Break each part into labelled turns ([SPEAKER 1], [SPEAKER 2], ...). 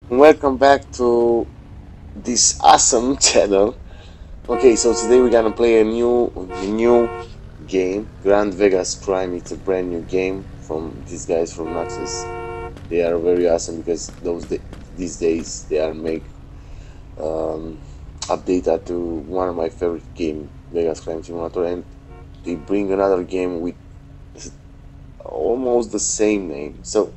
[SPEAKER 1] Welcome back to this awesome channel. Okay, so today we're gonna play a new game, Grand Vegas Prime. It's a brand new game from these guys from Naxeex. They are very awesome because these days they are make update to one of my favorite game, Vegas Crime Simulator, and they bring another game with almost the same name. So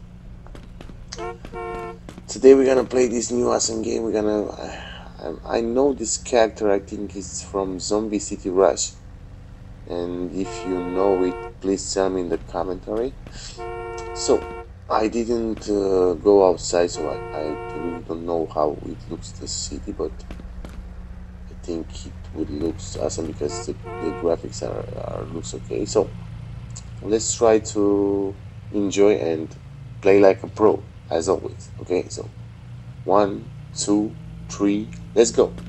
[SPEAKER 1] today we're gonna play this new awesome game. I know this character. I think it's from Zombie City Rush, and if you know it, please tell me in the commentary. So I didn't go outside, so I really don't know how it looks, the city, but I think it would look awesome because the graphics are looks okay. So let's try to enjoy and play like a pro as always. Okay, so 1, 2, 3, let's go.